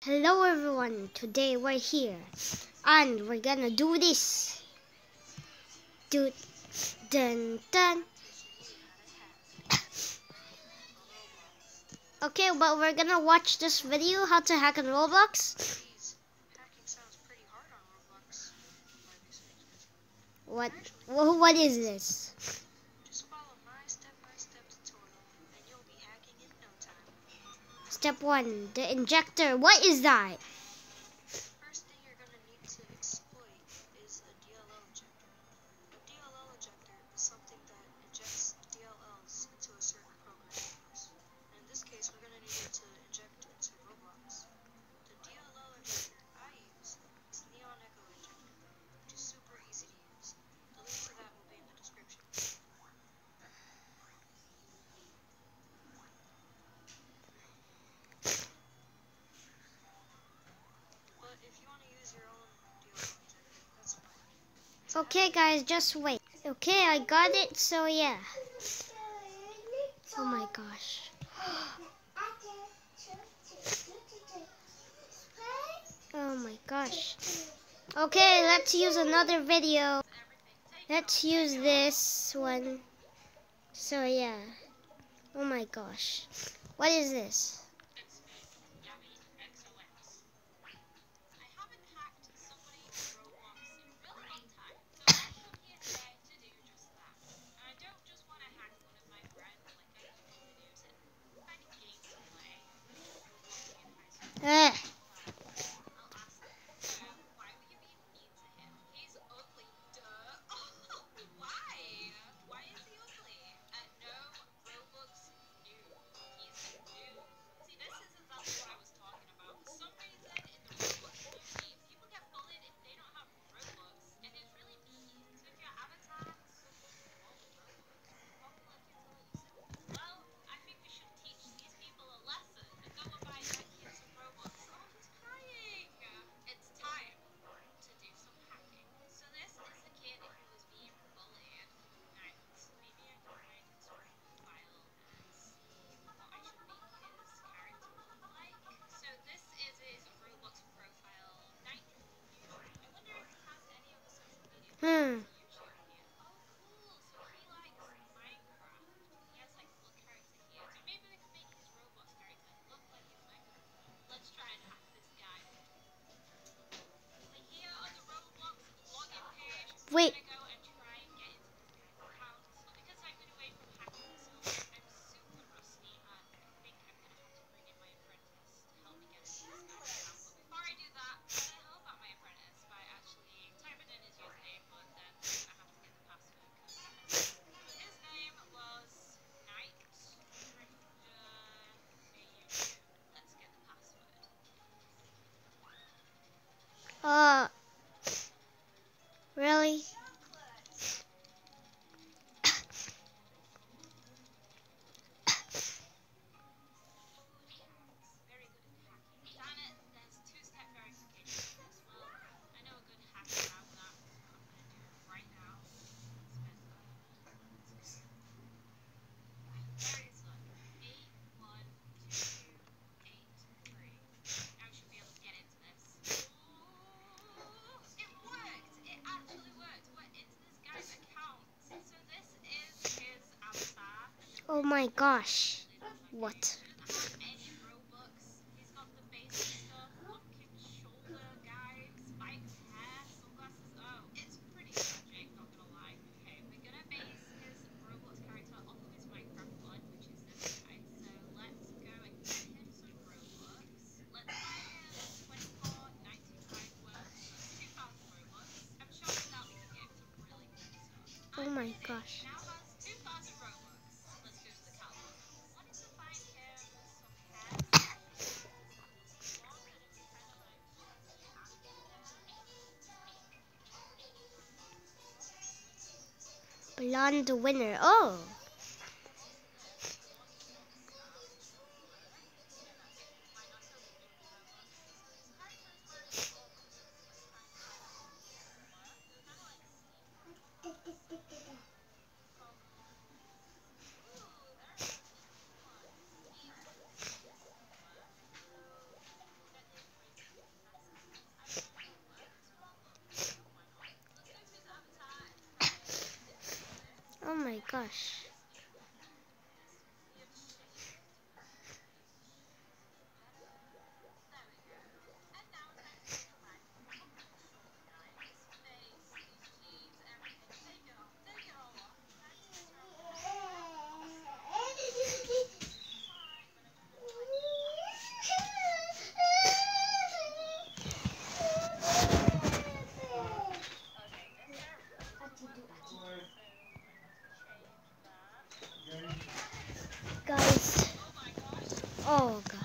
Hello everyone, today we're here and we're gonna do this. Do dun dun. Okay, but we're gonna watch this video how to hack on Roblox. What what is this? Just follow my step-by-step tutorial and you'll be hacking in no time. Step 1, the injector. What is that? First thing you're going to need to exploit is a DLL injector. A DLL injector is something that injects DLLs into a certain program of yours. And in this case, we're going to need it to inject into Roblox. The DLL injector I use is Neon Echo Injector, which is super easy to use. The link to that will be in the description. But if you want to use your own DLL injector, that's fine. Okay guys, just wait. Okay, I got it, so yeah. Oh my gosh. Oh my gosh. Okay, let's use another video. Let's use this one. So yeah. Oh my gosh. What is this? Eh. Hmm. Wait. Really? Oh my gosh. What? Oh my gosh. Blonde winner. Oh. gosh. Guys, oh gosh.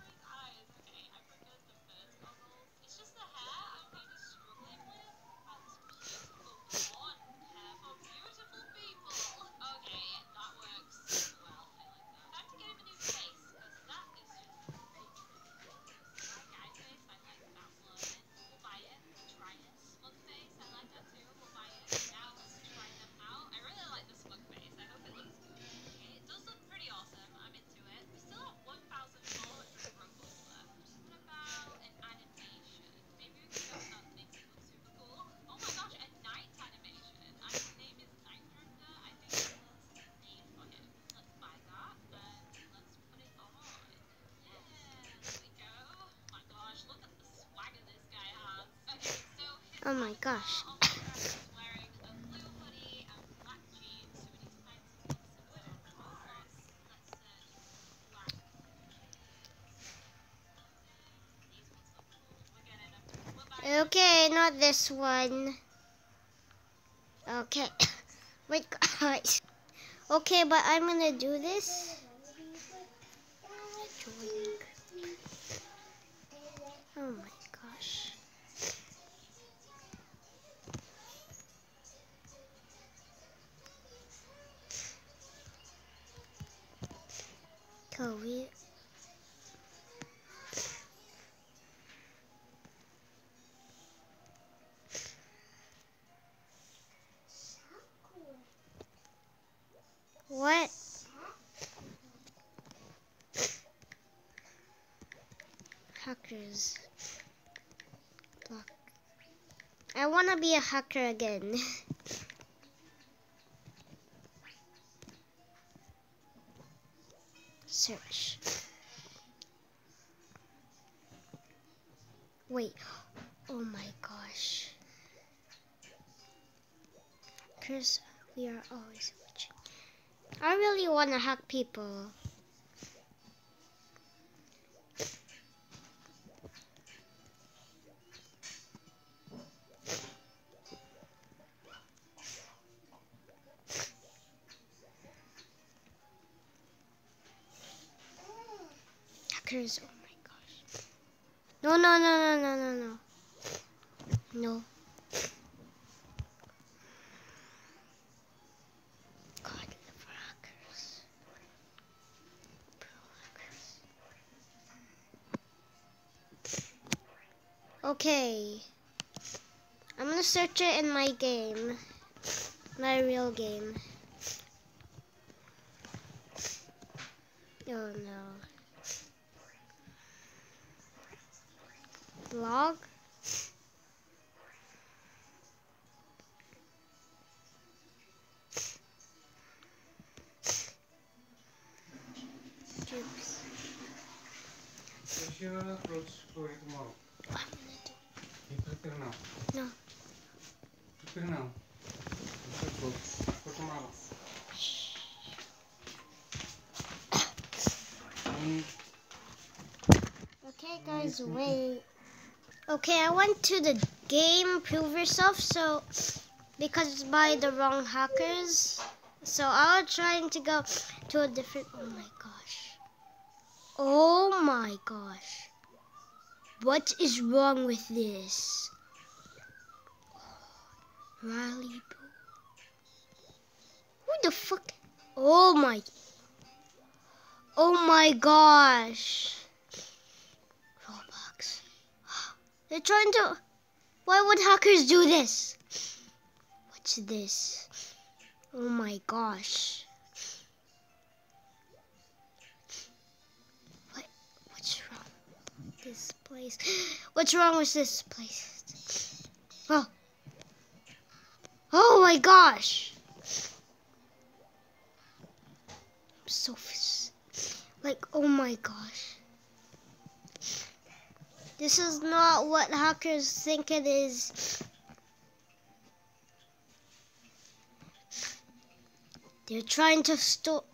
Oh my gosh. Okay, not this one. Okay. Wait, guys. Okay, but I'm gonna do this. Oh my gosh. Kobe. What? Hackers. Block. I wanna be a hacker again. Search. Wait. Oh my gosh. Chris, we are always watching. I really want to hack people. Hackers, oh my gosh. No, no, no, no, no, no, no. No. God, the hackers. Okay. I'm gonna search it in my game. My real game. Oh no. Blog? Oops. What's your clothes for tomorrow? What I'm gonna do? You prepare now. No. Prepare now. What's your clothes for tomorrow? Okay guys, wait. Okay, I went to the game Prove Yourself, so because it's by the wrong hackers. So I was trying to go to a different, oh my gosh. Oh my gosh. What is wrong with this? Riley Boo. Who the fuck? Oh my gosh. Roblox. They're trying to, why would hackers do this? What's this? Oh my gosh. What's wrong with this place? What's wrong with this place? Oh. Oh my gosh. so like, oh my gosh. This is not what hackers think it is. They're trying to